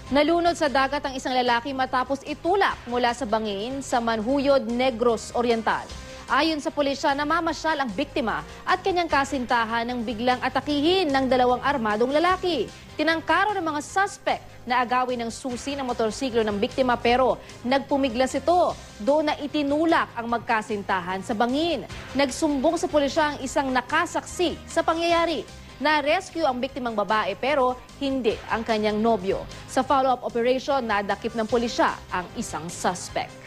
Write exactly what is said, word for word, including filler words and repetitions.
Nalunod sa dagat ang isang lalaki matapos itulak mula sa bangin sa Manhuyod, Negros Oriental. Ayon sa pulisya, namamasyal ang biktima at kanyang kasintahan nang biglang atakihin ng dalawang armadong lalaki. Tinangkaro ng mga suspect na agawin ng susi ng motorsiklo ng biktima pero nagpumiglas ito. Doon na itinulak ang magkasintahan sa bangin. Nagsumbong sa pulisya ang isang nakasaksi sa pangyayari. Na-rescue ang biktimang babae pero hindi ang kanyang nobyo. Sa follow-up operation, nadakip ng pulisya ang isang suspect.